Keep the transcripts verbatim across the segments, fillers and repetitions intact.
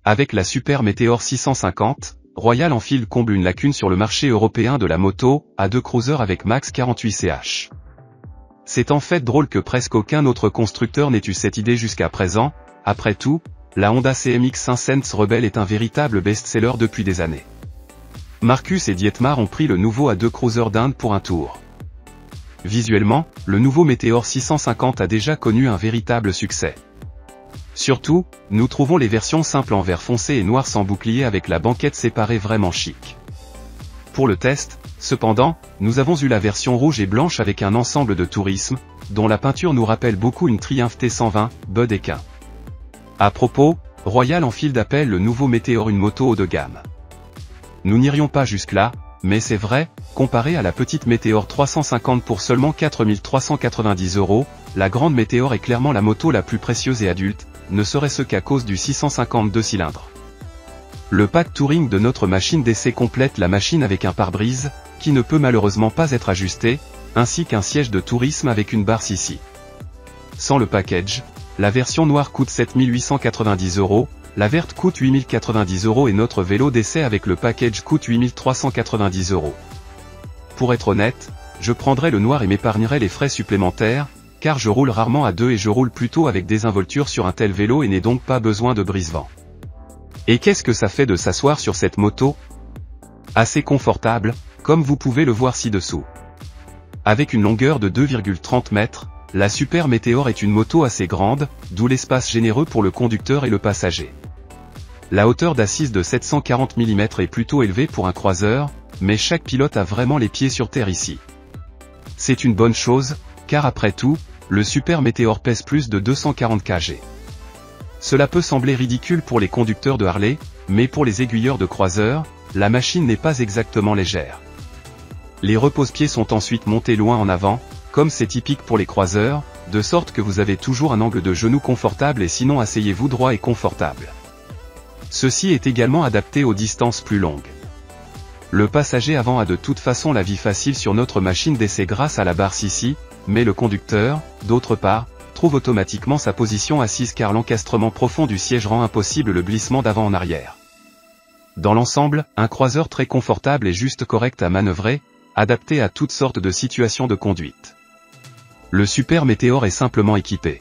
Avec la Super Meteor six cent cinquante, Royal Enfield comble une lacune sur le marché européen de la moto, à deux cruiser avec max quarante-huit C H. C'est en fait drôle que presque aucun autre constructeur n'ait eu cette idée jusqu'à présent. Après tout, la Honda C M X cinq cents Rebel est un véritable best-seller depuis des années. Marcus et Dietmar ont pris le nouveau A deux cruiser d'Inde pour un tour. Visuellement, le nouveau Meteor six cent cinquante a déjà connu un véritable succès. Surtout, nous trouvons les versions simples en vert foncé et noir sans bouclier avec la banquette séparée vraiment chic. Pour le test, cependant, nous avons eu la version rouge et blanche avec un ensemble de tourisme, dont la peinture nous rappelle beaucoup une Triumph T cent vingt, Bud et Quin. À propos, Royal Enfield appelle le nouveau Meteor une moto haut de gamme. Nous n'irions pas jusque-là, mais c'est vrai, comparé à la petite Meteor trois cent cinquante pour seulement quatre mille trois cent quatre-vingt-dix euros, la grande Meteor est clairement la moto la plus précieuse et adulte, ne serait-ce qu'à cause du six cent cinquante deux cylindres. Le pack Touring de notre machine d'essai complète la machine avec un pare-brise, qui ne peut malheureusement pas être ajusté, ainsi qu'un siège de tourisme avec une barre ici. Sans le package, la version noire coûte sept mille huit cent quatre-vingt-dix euros, la verte coûte huit mille quatre-vingt-dix euros et notre vélo d'essai avec le package coûte huit mille trois cent quatre-vingt-dix euros. Pour être honnête, je prendrais le noir et m'épargnerais les frais supplémentaires, car je roule rarement à deux et je roule plutôt avec désinvolture sur un tel vélo et n'ai donc pas besoin de brise-vent. Et qu'est-ce que ça fait de s'asseoir sur cette moto? Assez confortable, comme vous pouvez le voir ci-dessous. Avec une longueur de deux virgule trente mètres, la Super Meteor est une moto assez grande, d'où l'espace généreux pour le conducteur et le passager. La hauteur d'assise de sept cent quarante millimètres est plutôt élevée pour un croiseur, mais chaque pilote a vraiment les pieds sur terre ici. C'est une bonne chose, car après tout, le Super Meteor pèse plus de deux cent quarante kilogrammes. Cela peut sembler ridicule pour les conducteurs de Harley, mais pour les aiguilleurs de croiseurs, la machine n'est pas exactement légère. Les repose-pieds sont ensuite montés loin en avant, comme c'est typique pour les croiseurs, de sorte que vous avez toujours un angle de genou confortable et sinon asseyez-vous droit et confortable. Ceci est également adapté aux distances plus longues. Le passager avant a de toute façon la vie facile sur notre machine d'essai grâce à la barre ici, mais le conducteur, d'autre part, trouve automatiquement sa position assise car l'encastrement profond du siège rend impossible le glissement d'avant en arrière. Dans l'ensemble, un croiseur très confortable et juste correct à manœuvrer, adapté à toutes sortes de situations de conduite. Le Super Meteor est simplement équipé.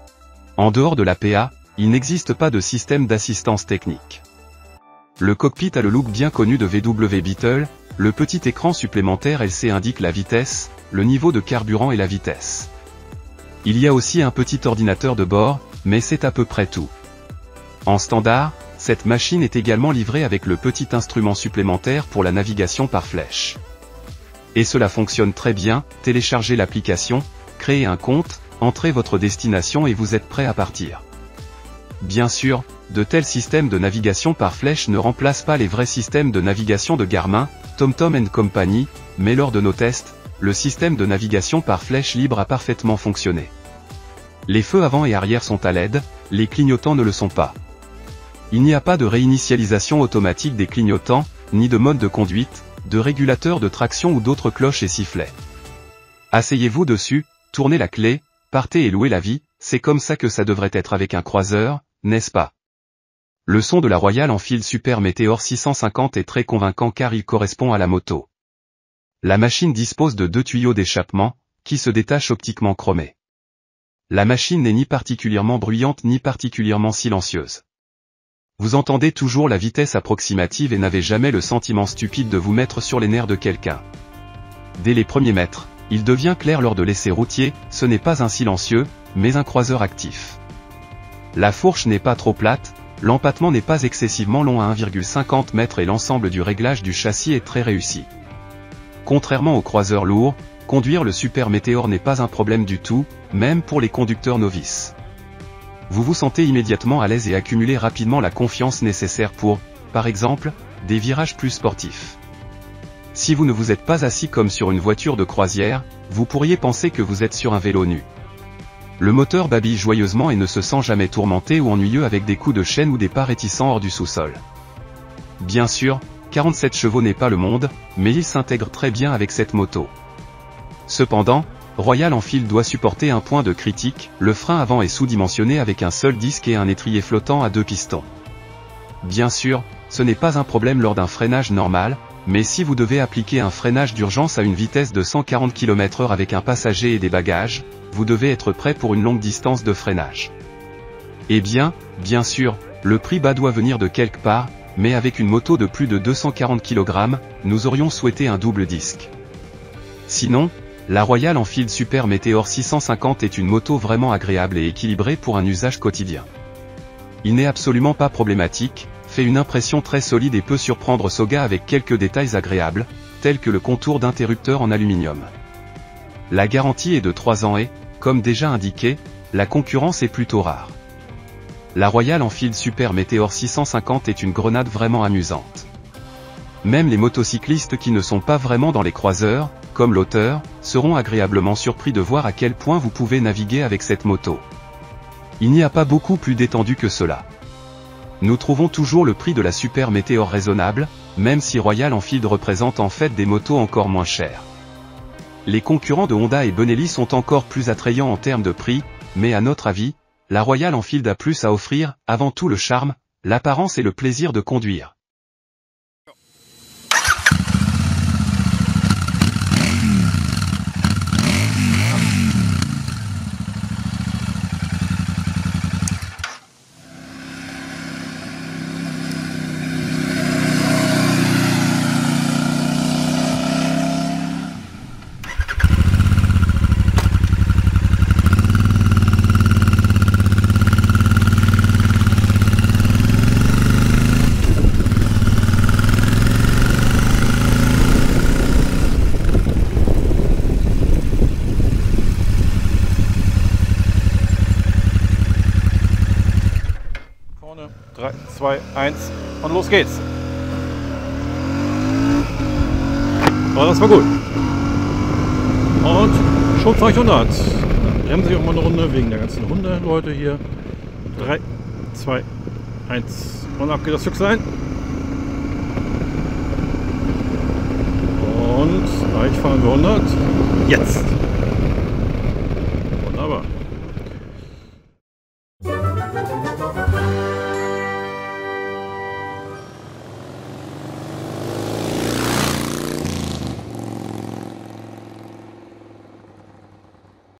En dehors de l'A P A, il n'existe pas de système d'assistance technique. Le cockpit a le look bien connu de V W Beetle, le petit écran supplémentaire L C indique la vitesse, le niveau de carburant et la vitesse. Il y a aussi un petit ordinateur de bord, mais c'est à peu près tout. En standard, cette machine est également livrée avec le petit instrument supplémentaire pour la navigation par flèche. Et cela fonctionne très bien, téléchargez l'application, créez un compte, entrez votre destination et vous êtes prêt à partir. Bien sûr, de tels systèmes de navigation par flèche ne remplacent pas les vrais systèmes de navigation de Garmin, TomTom and Company, mais lors de nos tests, le système de navigation par flèche libre a parfaitement fonctionné. Les feux avant et arrière sont à L E D, les clignotants ne le sont pas. Il n'y a pas de réinitialisation automatique des clignotants, ni de mode de conduite, de régulateur de traction ou d'autres cloches et sifflets. Asseyez-vous dessus, tournez la clé, partez et louez la vie, c'est comme ça que ça devrait être avec un croiseur, n'est-ce pas? Le son de la Royal Enfield Super Meteor six cent cinquante est très convaincant car il correspond à la moto. La machine dispose de deux tuyaux d'échappement, qui se détachent optiquement chromés. La machine n'est ni particulièrement bruyante ni particulièrement silencieuse. Vous entendez toujours la vitesse approximative et n'avez jamais le sentiment stupide de vous mettre sur les nerfs de quelqu'un. Dès les premiers mètres, il devient clair lors de l'essai routier, ce n'est pas un silencieux, mais un croiseur actif. La fourche n'est pas trop plate, l'empattement n'est pas excessivement long à un virgule cinquante mètres et l'ensemble du réglage du châssis est très réussi. Contrairement aux croiseurs lourds, conduire le Super Meteor n'est pas un problème du tout, même pour les conducteurs novices. Vous vous sentez immédiatement à l'aise et accumulez rapidement la confiance nécessaire pour, par exemple, des virages plus sportifs. Si vous ne vous êtes pas assis comme sur une voiture de croisière, vous pourriez penser que vous êtes sur un vélo nu. Le moteur babille joyeusement et ne se sent jamais tourmenté ou ennuyeux avec des coups de chaîne ou des pas réticents hors du sous-sol. Bien sûr, quarante-sept chevaux n'est pas le monde, mais il s'intègre très bien avec cette moto. Cependant, Royal Enfield doit supporter un point de critique, le frein avant est sous-dimensionné avec un seul disque et un étrier flottant à deux pistons. Bien sûr, ce n'est pas un problème lors d'un freinage normal, mais si vous devez appliquer un freinage d'urgence à une vitesse de cent quarante kilomètres heure avec un passager et des bagages, vous devez être prêt pour une longue distance de freinage. Eh bien, bien sûr, le prix bas doit venir de quelque part, mais avec une moto de plus de deux cent quarante kilogrammes, nous aurions souhaité un double disque. Sinon, la Royal Enfield Super Meteor six cent cinquante est une moto vraiment agréable et équilibrée pour un usage quotidien. Il n'est absolument pas problématique, fait une impression très solide et peut surprendre Soga avec quelques détails agréables, tels que le contour d'interrupteur en aluminium. La garantie est de trois ans et, comme déjà indiqué, la concurrence est plutôt rare. La Royal Enfield Super Meteor six cent cinquante est une grenade vraiment amusante. Même les motocyclistes qui ne sont pas vraiment dans les croiseurs, comme l'auteur, seront agréablement surpris de voir à quel point vous pouvez naviguer avec cette moto. Il n'y a pas beaucoup plus détendu que cela. Nous trouvons toujours le prix de la Super Meteor raisonnable, même si Royal Enfield représente en fait des motos encore moins chères. Les concurrents de Honda et Benelli sont encore plus attrayants en termes de prix, mais à notre avis, la Royal Enfield a plus à offrir, avant tout le charme, l'apparence et le plaisir de conduire. drei, zwei, eins und los geht's. Aber das war gut. Und schon zweihundert. Bremsen Sie auch mal eine Runde wegen der ganzen Hundeleute hier. drei, zwei, eins und ab geht das Füchslein. Und gleich fahren wir hundert. Jetzt!